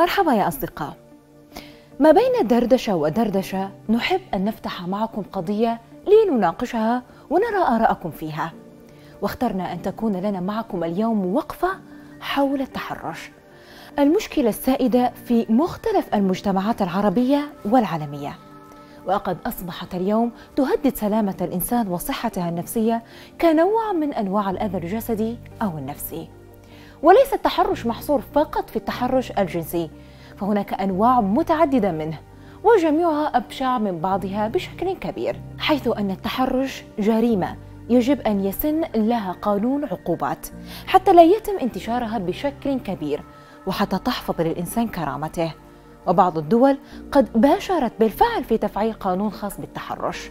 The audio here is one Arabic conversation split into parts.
مرحبا يا أصدقاء. ما بين دردشة ودردشة نحب أن نفتح معكم قضية لنناقشها ونرى آراءكم فيها، واخترنا أن تكون لنا معكم اليوم وقفة حول التحرش، المشكلة السائدة في مختلف المجتمعات العربية والعالمية، وقد أصبحت اليوم تهدد سلامة الإنسان وصحته النفسية كنوع من أنواع الأذى الجسدي أو النفسي. وليس التحرش محصور فقط في التحرش الجنسي، فهناك أنواع متعددة منه وجميعها أبشع من بعضها بشكل كبير، حيث أن التحرش جريمة يجب أن يسن لها قانون عقوبات حتى لا يتم انتشارها بشكل كبير وحتى تحفظ للإنسان كرامته. وبعض الدول قد باشرت بالفعل في تفعيل قانون خاص بالتحرش.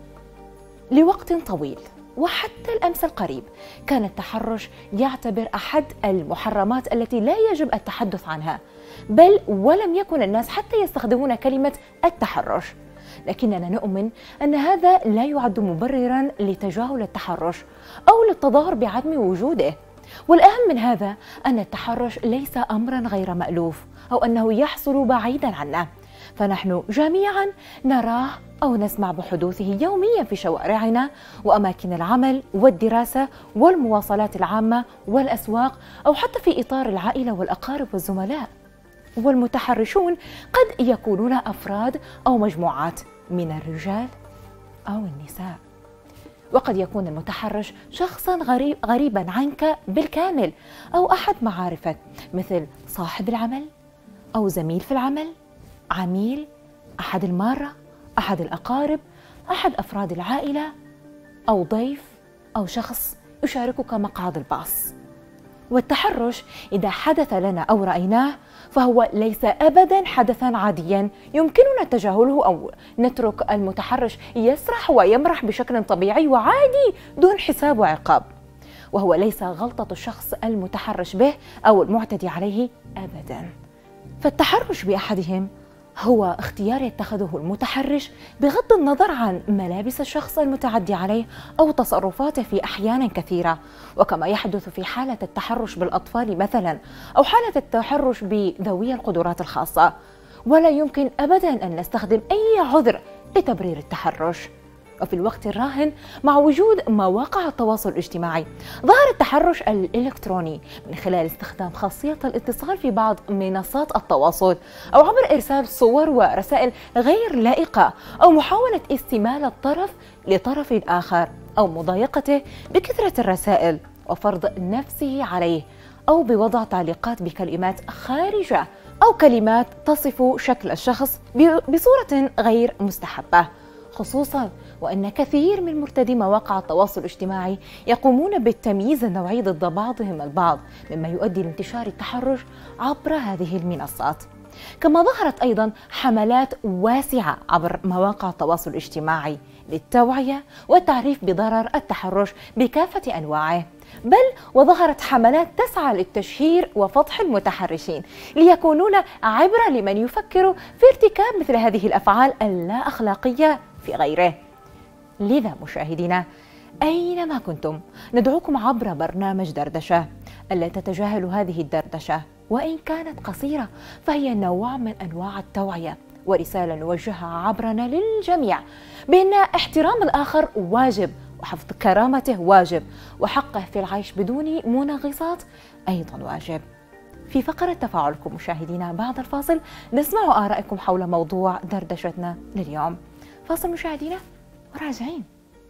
لوقت طويل وحتى الأمس القريب كان التحرش يعتبر أحد المحرمات التي لا يجب التحدث عنها، بل ولم يكن الناس حتى يستخدمون كلمة التحرش، لكننا نؤمن أن هذا لا يعد مبرراً لتجاهل التحرش أو للتظاهر بعدم وجوده. والأهم من هذا أن التحرش ليس أمراً غير مألوف أو أنه يحصل بعيداً عنا، فنحن جميعاً نراه أو نسمع بحدوثه يومياً في شوارعنا وأماكن العمل والدراسة والمواصلات العامة والأسواق، أو حتى في إطار العائلة والأقارب والزملاء. والمتحرشون قد يكونون أفراد أو مجموعات من الرجال أو النساء، وقد يكون المتحرش شخصاً غريباً عنك بالكامل أو أحد معارفك، مثل صاحب العمل أو زميل في العمل، عميل، أحد المارة، أحد الأقارب، أحد أفراد العائلة، أو ضيف، أو شخص يشاركك مقعد الباص. والتحرش إذا حدث لنا أو رأيناه فهو ليس أبداً حدثاً عادياً يمكننا تجاهله أو نترك المتحرش يسرح ويمرح بشكل طبيعي وعادي دون حساب وعقاب، وهو ليس غلطة الشخص المتحرش به أو المعتدي عليه أبداً. فالتحرش بأحدهم هو اختيار يتخذه المتحرش بغض النظر عن ملابس الشخص المتعدي عليه أو تصرفاته في أحيان كثيرة، وكما يحدث في حالة التحرش بالأطفال مثلا أو حالة التحرش بذوي القدرات الخاصة. ولا يمكن أبدا أن نستخدم أي عذر لتبرير التحرش. وفي الوقت الراهن مع وجود مواقع التواصل الاجتماعي ظهر التحرش الإلكتروني من خلال استخدام خاصية الاتصال في بعض منصات التواصل، أو عبر إرسال صور ورسائل غير لائقة، أو محاولة استمالة الطرف لطرف آخر، أو مضايقته بكثرة الرسائل وفرض نفسه عليه، أو بوضع تعليقات بكلمات خارجة أو كلمات تصف شكل الشخص بصورة غير مستحبة، خصوصاً وأن كثير من مرتدي مواقع التواصل الاجتماعي يقومون بالتمييز النوعي ضد بعضهم البعض، مما يؤدي لانتشار التحرش عبر هذه المنصات. كما ظهرت أيضاً حملات واسعة عبر مواقع التواصل الاجتماعي للتوعية والتعريف بضرر التحرش بكافة أنواعه، بل وظهرت حملات تسعى للتشهير وفضح المتحرشين ليكونون عبرة لمن يفكر في ارتكاب مثل هذه الأفعال اللا أخلاقية في غيره. لذا مشاهدينا أينما كنتم ندعوكم عبر برنامج دردشة ألا تتجاهلوا هذه الدردشة، وإن كانت قصيرة فهي نوع من أنواع التوعية ورسالة نوجهها عبرنا للجميع بأن احترام الآخر واجب، وحفظ كرامته واجب، وحقه في العيش بدون منغصات أيضا واجب. في فقرة تفاعلكم مشاهدينا بعد الفاصل نسمع آرائكم حول موضوع دردشتنا لليوم. فاصل مشاهدينا وراجعين.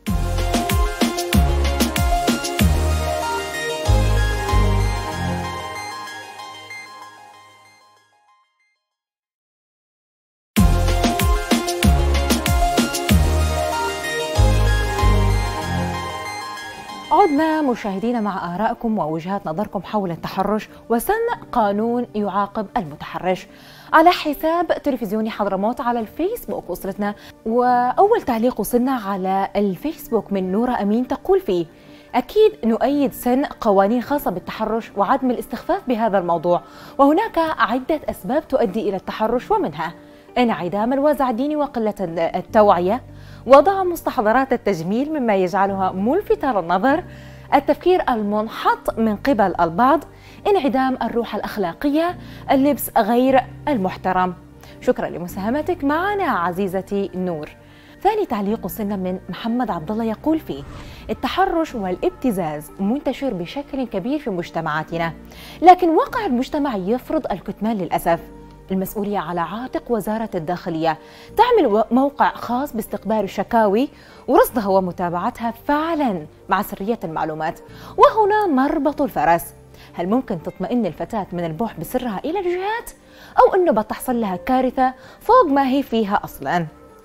عدنا مشاهدينا مع آرائكم ووجهات نظركم حول التحرش وسن قانون يعاقب المتحرش. على حساب تلفزيوني حضرموت على الفيسبوك وصلتنا، وأول تعليق وصلنا على الفيسبوك من نورة أمين تقول فيه: أكيد نؤيد سن قوانين خاصة بالتحرش وعدم الاستخفاف بهذا الموضوع، وهناك عدة أسباب تؤدي إلى التحرش، ومنها انعدام الوازع الديني وقلة التوعية، وضع مستحضرات التجميل مما يجعلها ملفتة للنظر، التفكير المنحط من قبل البعض، انعدام الروح الأخلاقية، اللبس غير المحترم. شكرا لمساهمتك معنا عزيزتي نور. ثاني تعليق وصلنا من محمد عبد الله يقول فيه: التحرش والابتزاز منتشر بشكل كبير في مجتمعاتنا، لكن واقع المجتمع يفرض الكتمان للأسف. المسؤولية على عاتق وزارة الداخلية تعمل موقع خاص باستقبال الشكاوي ورصدها ومتابعتها فعلا مع سرية المعلومات. وهنا مربط الفرس: هل ممكن تطمئن الفتاة من البوح بسرها إلى الجهات، أو أنه بتحصل لها كارثة فوق ما هي فيها أصلا؟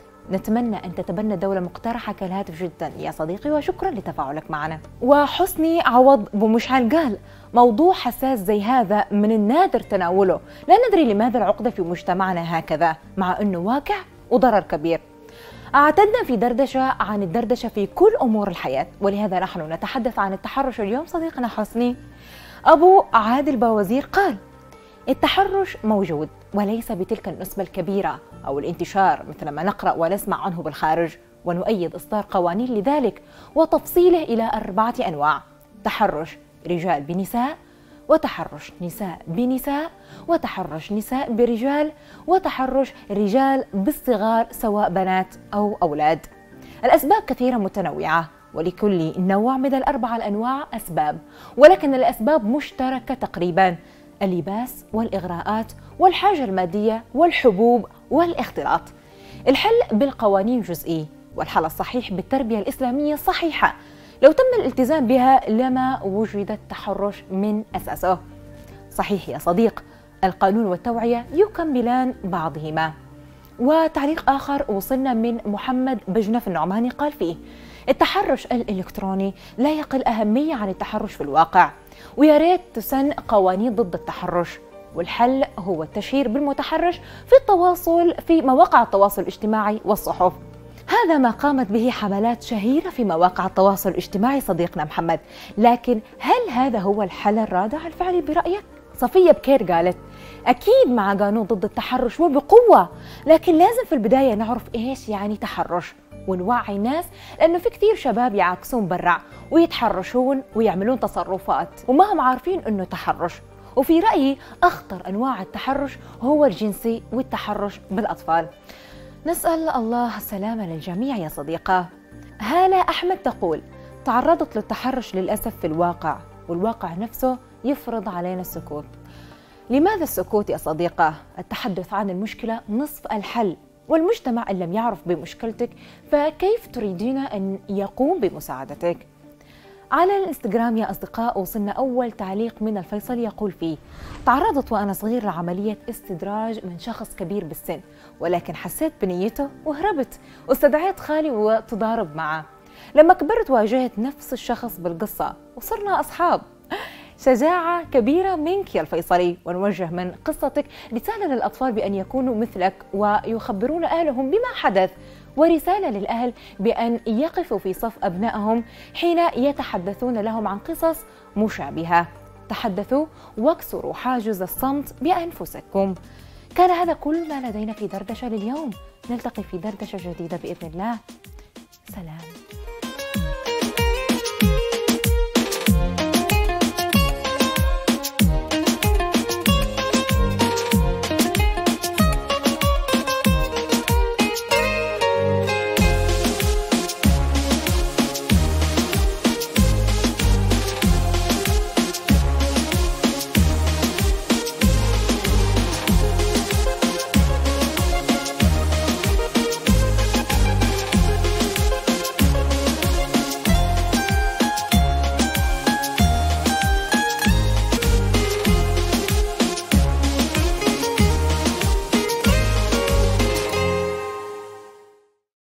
نتمنى أن تتبنى دولة مقترحة كالهاتف جدا يا صديقي، وشكرا لتفاعلك معنا. وحسني عوض بمشعل قال: موضوع حساس زي هذا من النادر تناوله، لا ندري لماذا العقدة في مجتمعنا هكذا، مع أنه واقع وضرر كبير. اعتدنا في دردشة عن الدردشة في كل أمور الحياة، ولهذا نحن نتحدث عن التحرش اليوم. صديقنا حسني أبو عادل باوزير قال: التحرش موجود وليس بتلك النسبة الكبيرة أو الانتشار مثل ما نقرأ ونسمع عنه بالخارج، ونؤيد إصدار قوانين لذلك وتفصيله إلى 4 أنواع: تحرش رجال بنساء، وتحرش نساء بنساء، وتحرش نساء برجال، وتحرش رجال بالصغار سواء بنات أو أولاد. الأسباب كثيرة متنوعة، ولكل نوع من ال4 الأنواع أسباب، ولكن الأسباب مشتركة تقريبا: اللباس والإغراءات والحاجة المادية والحبوب والاختلاط. الحل بالقوانين جزئي، والحل الصحيح بالتربية الإسلامية الصحيحة. لو تم الالتزام بها لما وجد التحرش من أساسه. صحيح يا صديق، القانون والتوعية يكملان بعضهما. وتعليق آخر وصلنا من محمد بجنف النعماني قال فيه: التحرش الإلكتروني لا يقل أهمية عن التحرش في الواقع، ويا ريت تسن قوانين ضد التحرش، والحل هو التشهير بالمتحرش في التواصل في مواقع التواصل الاجتماعي والصحف. هذا ما قامت به حملات شهيرة في مواقع التواصل الاجتماعي صديقنا محمد، لكن هل هذا هو الحل الرادع الفعلي برأيك؟ صفية بكير قالت: أكيد مع قانون ضد التحرش وبقوة، لكن لازم في البداية نعرف إيش يعني تحرش ونوعي الناس، لأنه في كثير شباب يعكسون برع ويتحرشون ويعملون تصرفات وما هم عارفين أنه تحرش. وفي رأيي أخطر أنواع التحرش هو الجنسي والتحرش بالأطفال. نسأل الله السلامة للجميع يا صديقة. هالة أحمد تقول: تعرضت للتحرش للأسف في الواقع، والواقع نفسه يفرض علينا السكوت. لماذا السكوت يا صديقة؟ التحدث عن المشكلة نصف الحل، والمجتمع إن لم يعرف بمشكلتك فكيف تريدين أن يقوم بمساعدتك؟ على الانستغرام يا أصدقاء وصلنا أول تعليق من الفيصل يقول فيه: تعرضت وأنا صغير لعملية استدراج من شخص كبير بالسن، ولكن حسيت بنيته وهربت واستدعيت خالي وتضارب معه. لما كبرت واجهت نفس الشخص بالقصة وصرنا أصحاب. شجاعة كبيرة منك يا الفيصلي، ونوجه من قصتك رسالة للأطفال بأن يكونوا مثلك ويخبرون أهلهم بما حدث، ورسالة للأهل بأن يقفوا في صف أبنائهم حين يتحدثون لهم عن قصص مشابهة. تحدثوا واكسروا حاجز الصمت بأنفسكم. كان هذا كل ما لدينا في دردشة لليوم، نلتقي في دردشة جديدة بإذن الله. سلام.